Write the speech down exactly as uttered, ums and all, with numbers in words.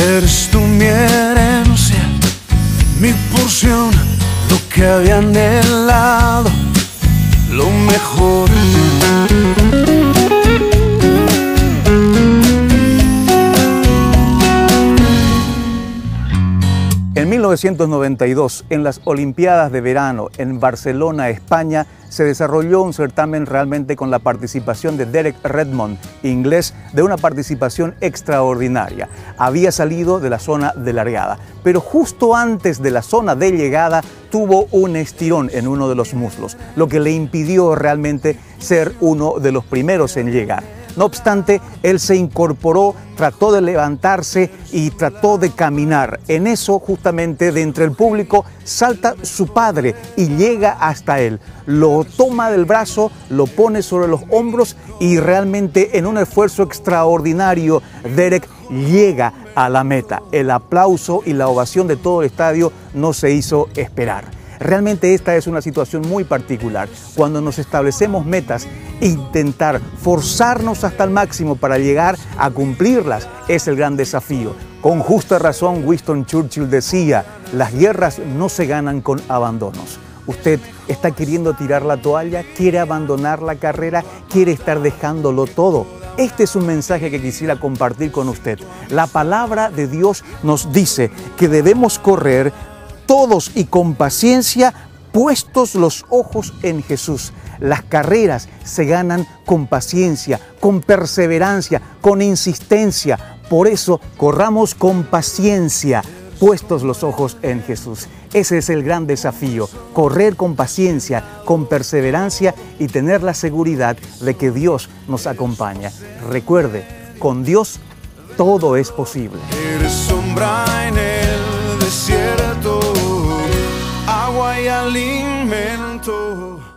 Eres tú mi herencia, mi porción, lo que había anhelado, lo mejor. En mil novecientos noventa y dos, en las Olimpiadas de Verano en Barcelona, España, se desarrolló un certamen realmente con la participación de Derek Redmond, inglés, de una participación extraordinaria. Había salido de la zona de largada, pero justo antes de la zona de llegada tuvo un estirón en uno de los muslos, lo que le impidió realmente ser uno de los primeros en llegar. No obstante, él se incorporó, trató de levantarse y trató de caminar. En eso, justamente, de entre el público, salta su padre y llega hasta él. Lo toma del brazo, lo pone sobre los hombros y realmente, en un esfuerzo extraordinario, Derek llega a la meta. El aplauso y la ovación de todo el estadio no se hizo esperar. Realmente esta es una situación muy particular. Cuando nos establecemos metas, intentar forzarnos hasta el máximo para llegar a cumplirlas es el gran desafío. Con justa razón, Winston Churchill decía, las guerras no se ganan con abandonos. ¿Usted está queriendo tirar la toalla? ¿Quiere abandonar la carrera? ¿Quiere estar dejándolo todo? Este es un mensaje que quisiera compartir con usted. La palabra de Dios nos dice que debemos correr todos y con paciencia, puestos los ojos en Jesús. Las carreras se ganan con paciencia, con perseverancia, con insistencia. Por eso, corramos con paciencia, puestos los ojos en Jesús. Ese es el gran desafío, correr con paciencia, con perseverancia y tener la seguridad de que Dios nos acompaña. Recuerde, con Dios todo es posible. Eres sombra en el desierto, agua y alimento.